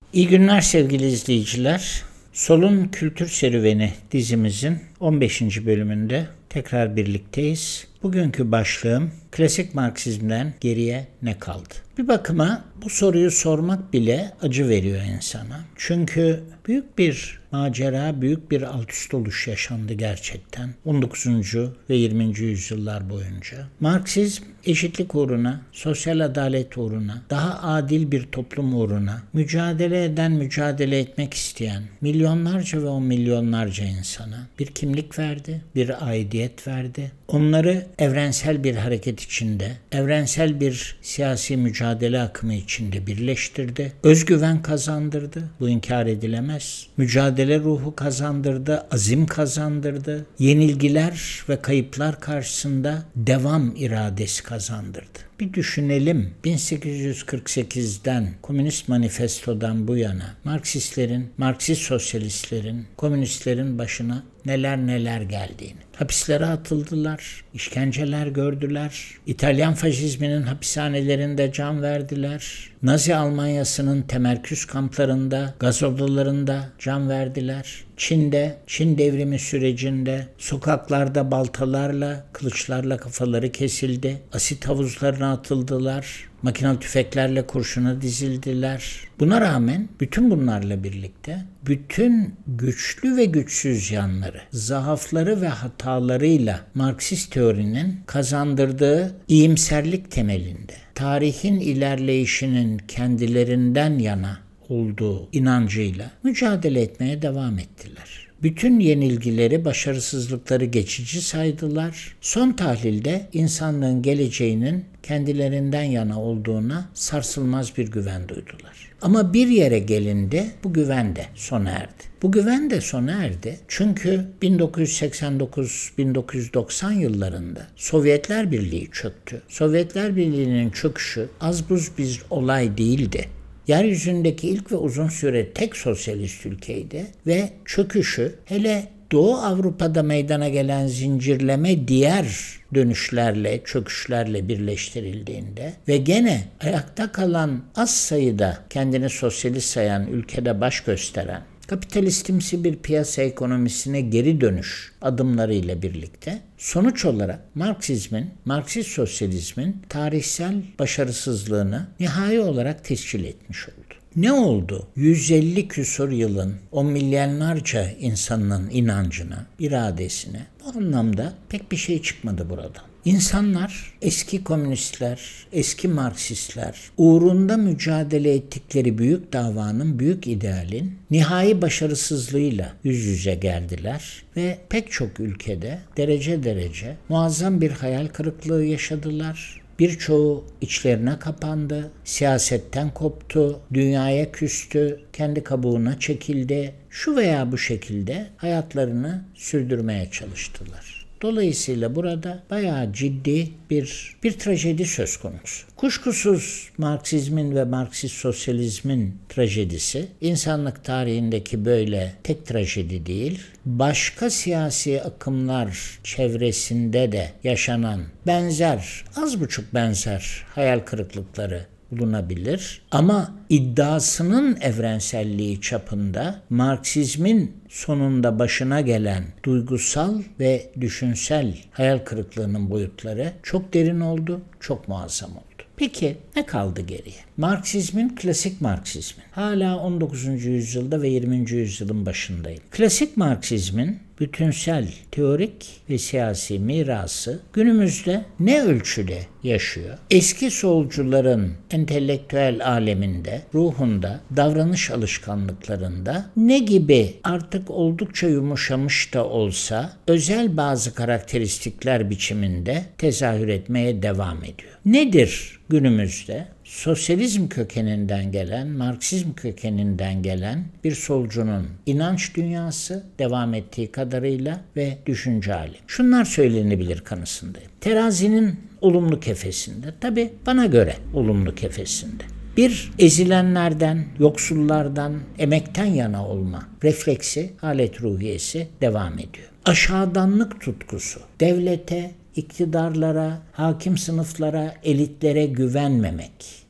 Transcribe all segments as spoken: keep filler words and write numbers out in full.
İyi günler sevgili izleyiciler. Sol'un Kültür Serüveni dizimizin on beşinci bölümünde tekrar birlikteyiz. Bugünkü başlığım klasik Marksizmden geriye ne kaldı? Bir bakıma bu soruyu sormak bile acı veriyor insana. Çünkü büyük bir macera, büyük bir alt üst oluş yaşandı gerçekten on dokuzuncu ve yirminci yüzyıllar boyunca. Marksizm eşitlik uğruna, sosyal adalet uğruna, daha adil bir toplum uğruna mücadele eden, mücadele etmek isteyen milyonlarca ve on milyonlarca insana bir kimlik verdi, bir aidiyet verdi. Onları evrensel bir hareket içinde, evrensel bir siyasi mücadele akımı içinde birleştirdi. Özgüven kazandırdı. Bu inkar edilemez. Mücadele ruhu kazandırdı, azim kazandırdı. Yenilgiler ve kayıplar karşısında devam iradesi kazandırdı. Bir düşünelim, bin sekiz yüz kırk sekizden Komünist Manifesto'dan bu yana Marksistlerin, Marksist sosyalistlerin, komünistlerin başına neler neler geldiğini. Hapislere atıldılar, işkenceler gördüler, İtalyan faşizminin hapishanelerinde can verdiler, Nazi Almanyası'nın temerküz kamplarında, gaz odalarında can verdiler. Çin'de, Çin devrimi sürecinde sokaklarda baltalarla, kılıçlarla kafaları kesildi, asit havuzlarına atıldılar, makinalı tüfeklerle kurşuna dizildiler. Buna rağmen bütün bunlarla birlikte bütün güçlü ve güçsüz yanları, zaafları ve hatalarıyla Marksist teorinin kazandırdığı iyimserlik temelinde tarihin ilerleyişinin kendilerinden yana olduğu inancıyla mücadele etmeye devam ettiler. Bütün yenilgileri, başarısızlıkları geçici saydılar. Son tahlilde insanlığın geleceğinin kendilerinden yana olduğuna sarsılmaz bir güven duydular. Ama bir yere gelindi, bu güven de sona erdi. Bu güven de sona erdi çünkü bin dokuz yüz seksen dokuz bin dokuz yüz doksan yıllarında Sovyetler Birliği çöktü. Sovyetler Birliği'nin çöküşü az buz bir olay değildi. Yeryüzündeki ilk ve uzun süre tek sosyalist ülkeydi ve çöküşü hele Doğu Avrupa'da meydana gelen zincirleme diğer dönüşlerle, çöküşlerle birleştirildiğinde ve gene ayakta kalan az sayıda kendini sosyalist sayan ülkede baş gösteren kapitalistimsi bir piyasa ekonomisine geri dönüş adımlarıyla birlikte sonuç olarak Marksizmin, Marksist sosyalizmin tarihsel başarısızlığını nihai olarak tescil etmiş oldu. Ne oldu? yüz elli küsur yılın on milyonlarca insanın inancına, iradesine bu anlamda pek bir şey çıkmadı buradan. İnsanlar, eski komünistler, eski Marksistler uğrunda mücadele ettikleri büyük davanın, büyük idealin nihai başarısızlığıyla yüz yüze geldiler ve pek çok ülkede derece derece muazzam bir hayal kırıklığı yaşadılar. Birçoğu içlerine kapandı, siyasetten koptu, dünyaya küstü, kendi kabuğuna çekildi. Şu veya bu şekilde hayatlarını sürdürmeye çalıştılar. Dolayısıyla burada bayağı ciddi bir bir trajedi söz konusu. Kuşkusuz Marksizmin ve Marksist sosyalizmin trajedisi insanlık tarihindeki böyle tek trajedi değil, başka siyasi akımlar çevresinde de yaşanan benzer, az buçuk benzer hayal kırıklıkları bulunabilir. Ama iddiasının evrenselliği çapında Marksizmin sonunda başına gelen duygusal ve düşünsel hayal kırıklığının boyutları çok derin oldu, çok muazzam oldu. Peki ne kaldı geriye? Marksizmin, klasik Marksizmin. Hala on dokuzuncu yüzyılda ve yirminci yüzyılın başındayım. Klasik Marksizmin bütünsel, teorik ve siyasi mirası günümüzde ne ölçüde yaşıyor? Eski solcuların entelektüel aleminde, ruhunda, davranış alışkanlıklarında ne gibi artık oldukça yumuşamış da olsa özel bazı karakteristikler biçiminde tezahür etmeye devam ediyor. Nedir günümüzde sosyalizm kökeninden gelen, Marksizm kökeninden gelen bir solcunun inanç dünyası devam ettiği kadarıyla ve düşünce hali? Şunlar söylenebilir kanısındayım. Terazinin olumlu kefesinde, tabii bana göre olumlu kefesinde. Bir, ezilenlerden, yoksullardan, emekten yana olma refleksi, halet ruhiyesi devam ediyor. Aşağıdanlık tutkusu, devlete, iktidarlara, hakim sınıflara, elitlere güvenmemek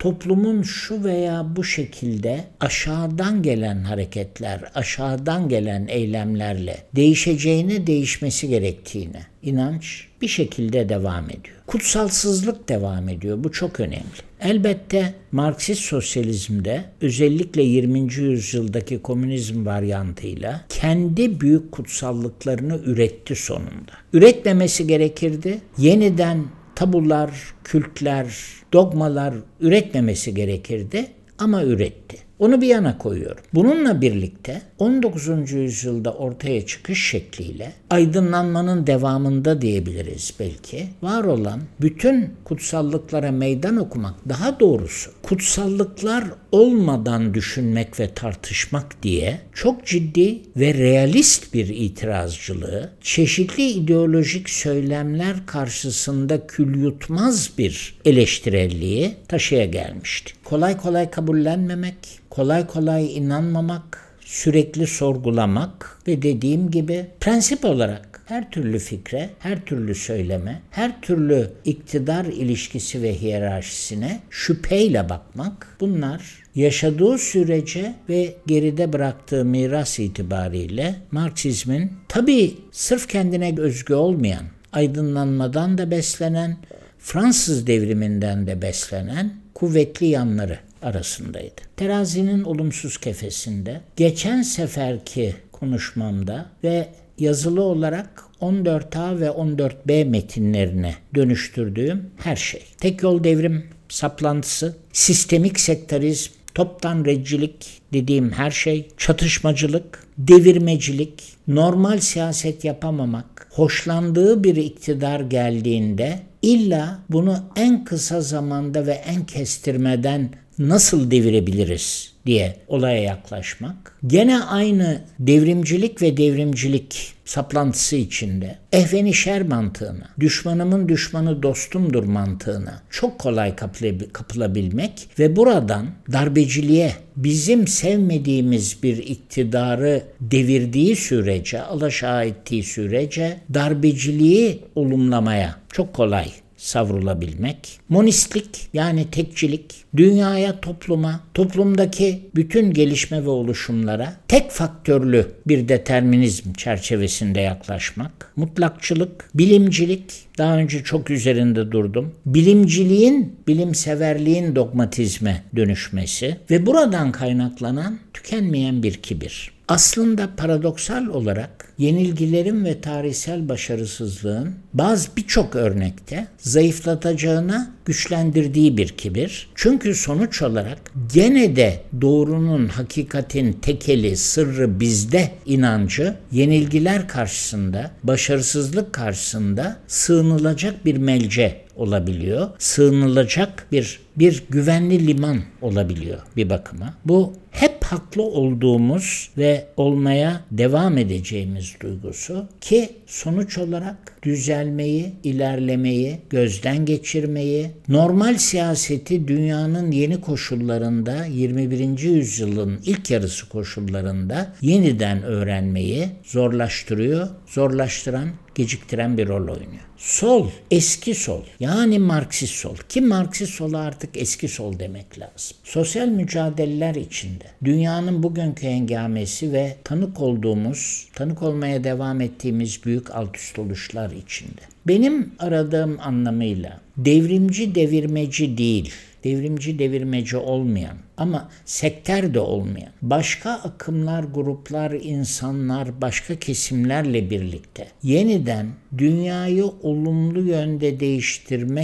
toplumun şu veya bu şekilde aşağıdan gelen hareketler, aşağıdan gelen eylemlerle değişeceğine, değişmesi gerektiğine inanç bir şekilde devam ediyor. Kutsalsızlık devam ediyor. Bu çok önemli. Elbette Marksist sosyalizmde özellikle yirminci yüzyıldaki komünizm varyantıyla kendi büyük kutsallıklarını üretti sonunda. Üretmemesi gerekirdi. Yeniden tabular, kültler, dogmalar üretmemesi gerekirdi ama üretti. Onu bir yana koyuyorum. Bununla birlikte on dokuzuncu yüzyılda ortaya çıkış şekliyle aydınlanmanın devamında diyebiliriz belki. Var olan bütün kutsallıklara meydan okumak, daha doğrusu kutsallıklar olmadan düşünmek ve tartışmak diye çok ciddi ve realist bir itirazcılığı, çeşitli ideolojik söylemler karşısında kül yutmaz bir eleştirelliği taşıya gelmişti. Kolay kolay kabullenmemek, kolay kolay inanmamak, sürekli sorgulamak ve dediğim gibi prensip olarak her türlü fikre, her türlü söyleme, her türlü iktidar ilişkisi ve hiyerarşisine şüpheyle bakmak, bunlar yaşadığı sürece ve geride bıraktığı miras itibariyle Marksizmin tabii sırf kendine özgü olmayan, aydınlanmadan da beslenen, Fransız devriminden de beslenen kuvvetli yanları arasındaydı. Terazinin olumsuz kefesinde geçen seferki konuşmamda ve yazılı olarak on dört A ve on dört B metinlerine dönüştürdüğüm her şey. Tek yol devrim saplantısı, sistemik sekterizm, toptan redcilik dediğim her şey, çatışmacılık, devirmecilik, normal siyaset yapamamak, hoşlandığı bir iktidar geldiğinde illa bunu en kısa zamanda ve en kestirmeden nasıl devirebiliriz diye olaya yaklaşmak. Gene aynı devrimcilik ve devrimcilik saplantısı içinde ehvenişer mantığına, düşmanımın düşmanı dostumdur mantığına çok kolay kapılabilmek ve buradan darbeciliğe, bizim sevmediğimiz bir iktidarı devirdiği sürece, alaşağı ettiği sürece darbeciliği olumlamaya çok kolay savrulabilmek, monistlik yani tekçilik, dünyaya, topluma, toplumdaki bütün gelişme ve oluşumlara tek faktörlü bir determinizm çerçevesinde yaklaşmak, mutlakçılık, bilimcilik, daha önce çok üzerinde durdum, bilimciliğin, bilimseverliğin dogmatizme dönüşmesi ve buradan kaynaklanan tükenmeyen bir kibir. Aslında paradoksal olarak yenilgilerin ve tarihsel başarısızlığın bazı birçok örnekte zayıflatacağına güçlendirdiği bir kibir. Çünkü sonuç olarak gene de doğrunun, hakikatin tekeli, sırrı bizde inancı yenilgiler karşısında, başarısızlık karşısında sığınılacak bir melce olabiliyor. Sığınılacak bir bir güvenli liman olabiliyor bir bakıma. Bu hep haklı olduğumuz ve olmaya devam edeceğimiz duygusu ki sonuç olarak düzelmeyi, ilerlemeyi, gözden geçirmeyi, normal siyaseti dünyanın yeni koşullarında, yirmi birinci yüzyılın ilk yarısı koşullarında yeniden öğrenmeyi zorlaştırıyor, zorlaştıran, geciktiren bir rol oynuyor. Sol, eski sol, yani Marksist sol. Ki Marksist sola artık eski sol demek lazım. Sosyal mücadeleler içinde dünyanın bugünkü hengamesi ve tanık olduğumuz, tanık olmaya devam ettiğimiz büyük altüst oluşlar içinde. Benim aradığım anlamıyla devrimci devirmeci değil, devrimci devirmeci olmayan ama sekter de olmayan, başka akımlar, gruplar, insanlar, başka kesimlerle birlikte yeniden dünyayı olumlu yönde değiştirmek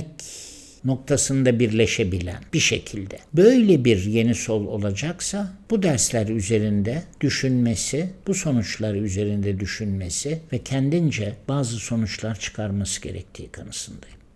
noktasında birleşebilen bir şekilde. Böyle bir yeni sol olacaksa bu dersler üzerinde düşünmesi, bu sonuçlar üzerinde düşünmesi ve kendince bazı sonuçlar çıkarması gerektiği kanısındayım.